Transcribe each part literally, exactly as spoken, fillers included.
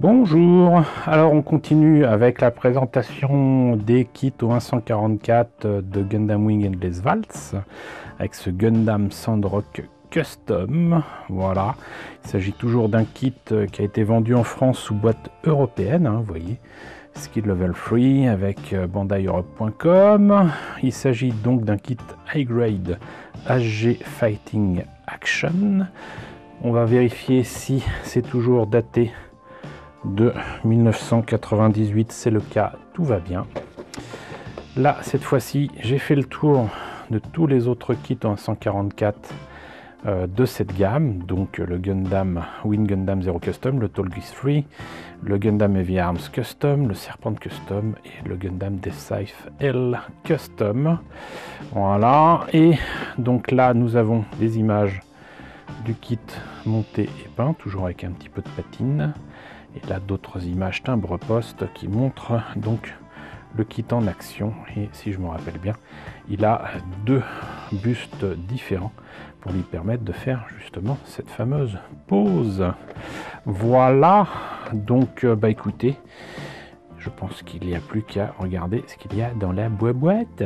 Bonjour, alors on continue avec la présentation des kits au un cent quarante-quatre de Gundam Wing Endless Waltz avec ce Gundam Sandrock Custom. Voilà, il s'agit toujours d'un kit qui a été vendu en France sous boîte européenne, hein, vous voyez, Skill Level trois avec bandai europe point com. Il s'agit donc d'un kit High Grade H G Fighting Action. On va vérifier si c'est toujours daté de mille neuf cent quatre-vingt-dix-huit, c'est le cas, tout va bien. Là, cette fois-ci, j'ai fait le tour de tous les autres kits en un cent quarante-quatre euh, de cette gamme, donc le Gundam Wing Gundam Zero Custom, le Tallgeese trois, le Gundam Heavy Arms Custom, le Serpent Custom et le Gundam Death Scythe L Custom. Voilà, et donc là, nous avons des images du kit monté et peint, toujours avec un petit peu de patine. Et là, d'autres images timbre-poste qui montrent donc le kit en action. Et si je me rappelle bien, il a deux bustes différents pour lui permettre de faire justement cette fameuse pose. Voilà, donc bah écoutez, je pense qu'il n'y a plus qu'à regarder ce qu'il y a dans la boîte.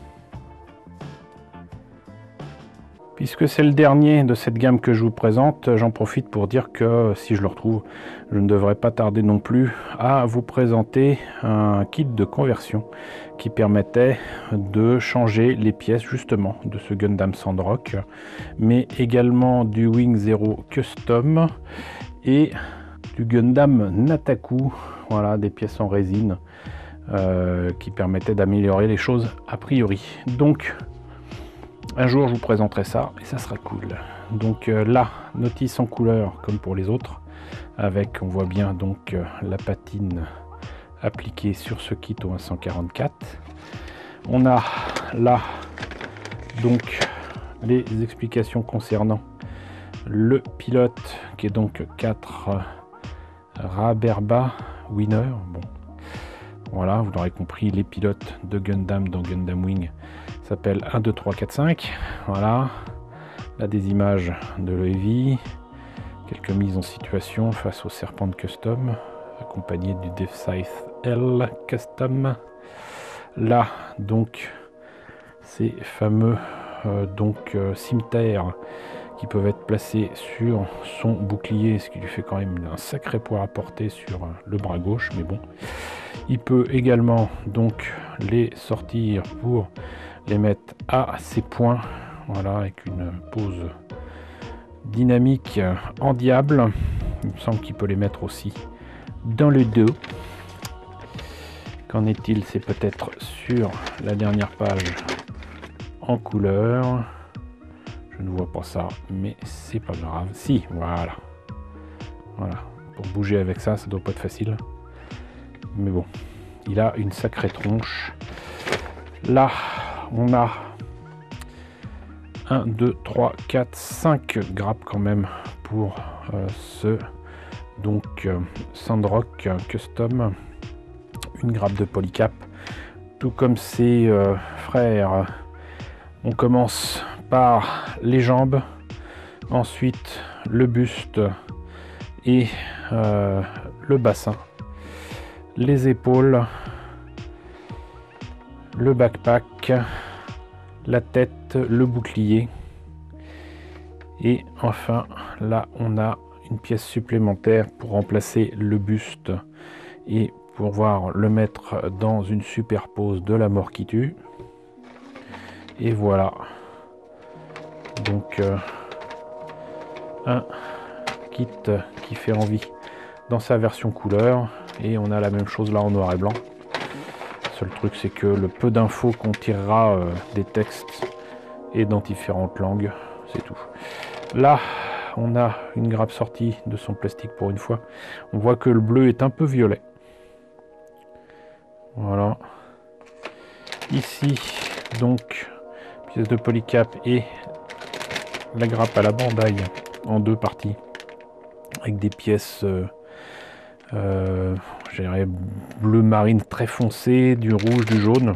Puisque c'est le dernier de cette gamme que je vous présente, j'en profite pour dire que si je le retrouve, je ne devrais pas tarder non plus à vous présenter un kit de conversion qui permettait de changer les pièces justement de ce Gundam Sandrock, mais également du Wing Zero Custom et du Gundam Nataku, voilà, des pièces en résine euh, qui permettaient d'améliorer les choses a priori. Donc, un jour, je vous présenterai ça et ça sera cool. Donc euh, là, notice en couleur comme pour les autres, avec, on voit bien donc euh, la patine appliquée sur ce kit au un cent quarante-quatre. On a là donc les explications concernant le pilote qui est donc quatre euh, Raberba Winner. Bon, voilà, vous l'aurez compris, les pilotes de Gundam dans Gundam Wing s'appelle un, deux, trois, quatre, cinq. Voilà, là des images de l'Heavy, quelques mises en situation face au Serpent Custom, accompagné du Death Scythe L Custom. Là, donc, ces fameux euh, donc euh, cimetères qui peuvent être placés sur son bouclier, ce qui lui fait quand même un sacré poids à porter sur euh, le bras gauche, mais bon. Il peut également donc les sortir pour les mettre à ses points, voilà, avec une pose dynamique en diable. Il me semble qu'il peut les mettre aussi dans le dos. Qu'en est-il? C'est peut-être sur la dernière page en couleur. Je ne vois pas ça, mais c'est pas grave. Si, voilà. Voilà. Pour bouger avec ça, ça doit pas être facile. Mais bon, il a une sacrée tronche. Là, on a un, deux, trois, quatre, cinq grappes quand même pour euh, ce donc euh, Sandrock Custom. Une grappe de polycap, tout comme ses euh, frères. On commence par les jambes, ensuite le buste et euh, le bassin, les épaules, le backpack, la tête, le bouclier et enfin là on a une pièce supplémentaire pour remplacer le buste et pouvoir le mettre dans une superpose de la mort qui tue. Et voilà, donc euh, un kit qui fait envie dans sa version couleur, et on a la même chose là en noir et blanc. Le truc, c'est que le peu d'infos qu'on tirera euh, des textes et dans différentes langues, c'est tout. Là, on a une grappe sortie de son plastique pour une fois. On voit que le bleu est un peu violet. Voilà. Ici, donc, pièce de polycap et la grappe à la bandai en deux parties, avec des pièces euh, euh, je dirais bleu marine très foncé, du rouge, du jaune,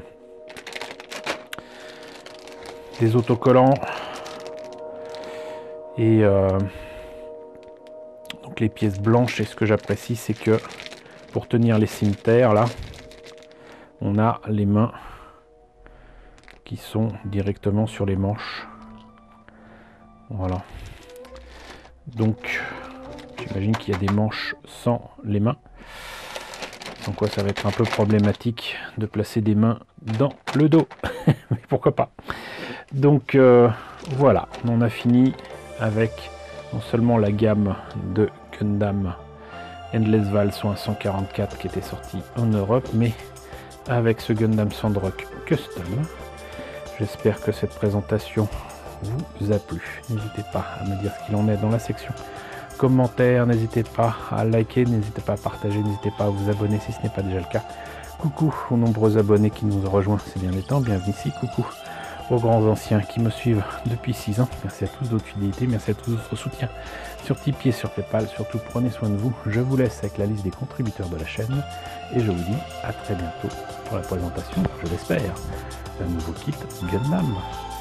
des autocollants et euh, donc Donc les pièces blanches, et ce que j'apprécie, c'est que pour tenir les cimetères, là, on a les mains qui sont directement sur les manches. Voilà. Donc, j'imagine qu'il y a des manches sans les mains. Sans quoi ça va être un peu problématique de placer des mains dans le dos. Mais pourquoi pas. Donc euh, voilà, on a fini avec non seulement la gamme de Gundam Endless Valse un cent quarante-quatre qui était sorti en Europe, mais avec ce Gundam Sandrock Custom. J'espère que cette présentation vous a plu. N'hésitez pas à me dire ce qu'il en est dans la section commentaires, n'hésitez pas à liker, n'hésitez pas à partager, n'hésitez pas à vous abonner si ce n'est pas déjà le cas. Coucou aux nombreux abonnés qui nous ont rejoints ces derniers temps, bienvenue ici, coucou aux grands anciens qui me suivent depuis six ans, merci à tous de votre fidélité, merci à tous de votre soutien sur Tipeee et sur Paypal, surtout prenez soin de vous, je vous laisse avec la liste des contributeurs de la chaîne, et je vous dis à très bientôt pour la présentation, je l'espère, d'un nouveau kit Gundam.